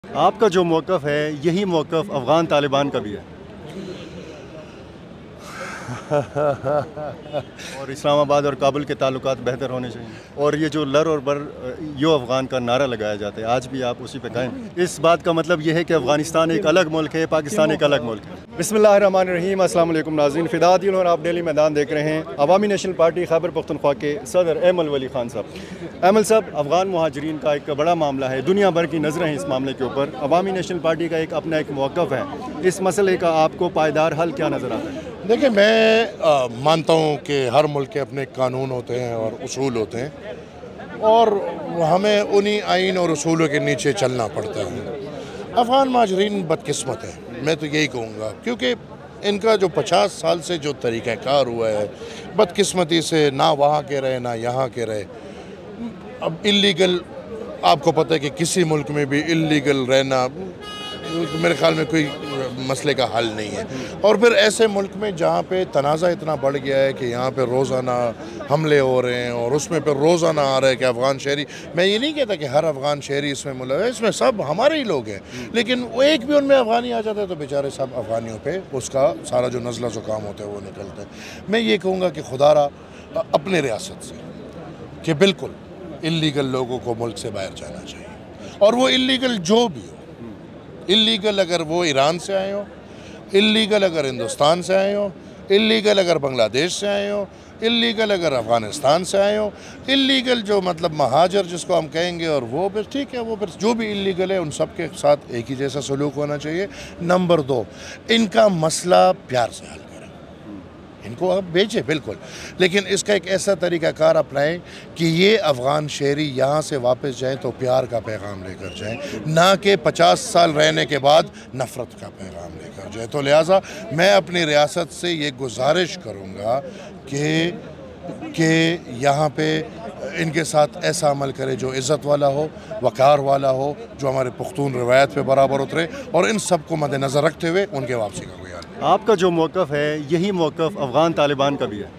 آپ کا جو موقف ہے یہی موقف افغان طالبان کا بھی ہے اور اسلام آباد اور کابل کے تعلقات بہتر ہونے چاہیے، اور یہ جو لر اور بر یو افغان کا نعرہ لگایا جاتا ہے آج بھی آپ اسی پہ قائم ہیں۔ اس بات کا مطلب یہ ہے کہ افغانستان ایک الگ ملک ہے، پاکستان ایک الگ ملک ہے۔ بسم اللہ الرحمن الرحیم، السلام علیکم ناظرین، فدا دین اور آپ ڈیلی میدان دیکھ رہے ہیں۔ عوامی نیشنل پارٹی خیبر پختونخوا کے صدر ایمل ولی خان صاحب۔ ایمل صاحب، افغان مہاجرین کا ایک بڑا معاملہ ہے، دنیا بھر کی نظریں ہیں اس معاملے کے اوپر۔ عوامی نیشنل پارٹی کا اپنا ایک موقف ہے، اس مسئلے کا آپ کو پائیدار حل کیا نظر آتا ہے؟ دیکھیں، میں مانتا ہوں کہ ہر ملک کے اپنے قانون ہوتے ہیں اور اصول ہوتے ہیں، اور ہمیں انہی آئین اور اصولوں کے نیچے چلنا پڑتا ہے۔ افغان مہاجرین بدقسمت ہے، میں تو یہی کہوں گا، کیونکہ ان کا جو 50 سال سے جو طریقہ کار ہوا ہے، بدقسمتی سے نہ وہاں کے رہے نہ یہاں کے رہے۔ اب اللیگل، آپ کو پتہ ہے کہ کسی ملک میں بھی اللیگل رہنا میرے خیال میں کوئی مسئلے کا حل نہیں ہے، اور پھر ایسے ملک میں جہاں پہ تنازع اتنا بڑھ گیا ہے کہ یہاں پہ روزانہ حملے ہو رہے ہیں، اور اس میں پھر روزانہ آ رہا ہے کہ افغان شہری، میں یہ نہیں کہتا کہ ہر افغان شہری اس میں ملوث ہے، اس میں سب ہمارے ہی لوگ ہیں، لیکن ایک بھی ان میں افغانی آ جاتا ہے تو بیچارے سب افغانیوں پہ اس کا سارا جو نزلہ زکام ہوتا ہے وہ نکلتا ہے۔ میں یہ کہوں گا کہ خدا را اپنے ریاست سے کہ بالکل اللیگل لوگوں کو ملک سے باہر جانا چاہیے، اور وہ اللیگل جو بھی ہو، اللیگل اگر وہ ایران سے آئے ہوں، اللیگل اگر ہندوستان سے آئے ہوں، اللیگل اگر بنگلہ دیش سے آئے ہوں، اللیگل اگر افغانستان سے آئے ہوں، اللیگل جو مطلب مہاجر جس کو ہم کہیں گے، اور وہ پھر ٹھیک ہے، وہ پھر جو بھی اللیگل ہے ان سب کے ساتھ ایک ہی جیسا سلوک ہونا چاہیے۔ نمبر 2، ان کا مسئلہ پیار سے حل کریں، ان کو آپ بیچیں بالکل، لیکن اس کا ایک ایسا طریقہ کار اپنائیں کہ یہ افغان شہری یہاں سے واپس جائیں تو پیار کا پیغام لے کر جائیں، نہ کہ 50 سال رہنے کے بعد نفرت کا پیغام لے کر جائیں۔ تو لہٰذا میں اپنی ریاست سے یہ گزارش کروں گا کہ یہاں پہ ان کے ساتھ ایسا عمل کرے جو عزت والا ہو، وقار والا ہو، جو ہمارے پختون روایت پہ برابر اترے، اور ان سب کو مد نظر رکھتے ہوئے ان کے واپسی کا کوئی حل۔ آپ کا جو موقف ہے یہی موقف افغان طالبان کا بھی ہے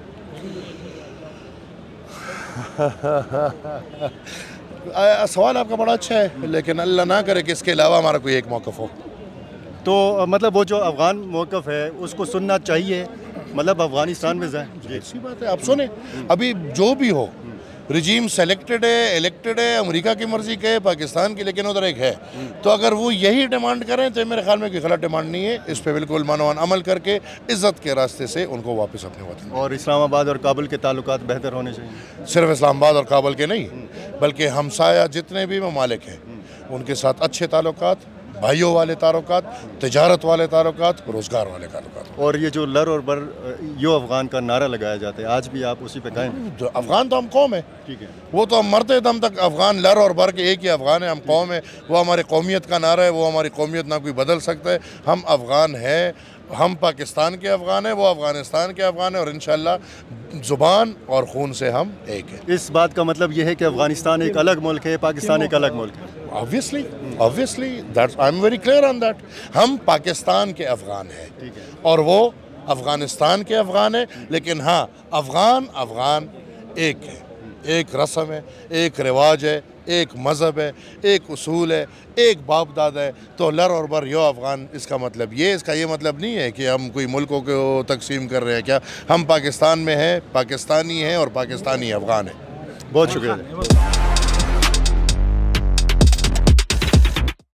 سوال آپ کا بڑا اچھا ہے، لیکن اللہ نہ کرے کہ اس کے علاوہ ہمارا کوئی ایک موقف ہو۔ تو مطلب وہ جو افغان موقف ہے اس کو سننا چاہیے، مطلب افغانستان میں جائیں۔ اچھی بات ہے، آپ سنیں، ابھی جو بھی ہو، رجیم سیلیکٹڈ ہے، الیکٹڈ ہے، امریکہ کی مرضی کے ہے، پاکستان کی، لیکن ادھر ایک ہے، تو اگر وہ یہی ڈیمانڈ کریں تو میرے خیال میں کوئی غلط ڈیمانڈ نہیں ہے، اس پہ بالکل مانوان عمل کر کے عزت کے راستے سے ان کو واپس اپنے وطن۔ اور اسلام آباد اور کابل کے تعلقات بہتر ہونے چاہیے، صرف اسلام آباد اور کابل کے نہیں، بلکہ ہمسایہ جتنے بھی ممالک ہیں ان کے ساتھ اچھے تعلقات، بھائیوں والے تعلقات، تجارت والے تعلقات، روزگار والے تعلقات۔ اور یہ جو لر اور بر یو افغان کا نعرہ لگایا جاتا ہے آج بھی آپ اسی پہ قائم ہیں؟ افغان تو ہم قوم ہے، ٹھیک ہے، وہ تو ہم مرتے دم تک افغان، لر اور بر کے ایک ہی افغان ہے، ہم قوم ہے، وہ ہماری قومیت کا نعرہ ہے، وہ ہماری قومیت نہ کوئی بدل سکتا ہے، ہم افغان ہیں، ہم پاکستان کے افغان ہیں، وہ افغانستان کے افغان ہیں، اور انشاءاللہ زبان اور خون سے ہم ایک ہیں۔ اس بات کا مطلب یہ ہے کہ افغانستان ایک الگ ملک ہے، پاکستان ایک الگ ملک ہے۔ Obviously, I'm very clear on that. ہم پاکستان کے افغان ہیں اور وہ افغانستان کے افغان ہیں، لیکن ہاں افغان ایک ہے، ایک رسم ہے، ایک رواج ہے، ایک مذہب ہے، ایک اصول ہے، ایک باپ دادا ہے۔ تو لر اور بر یو افغان، اس کا مطلب اس کا یہ مطلب نہیں ہے کہ ہم کوئی ملکوں کو تقسیم کر رہے ہیں، کیا ہم پاکستان میں ہیں، پاکستانی ہیں، اور پاکستانی افغان ہیں۔ بہت شکریہ۔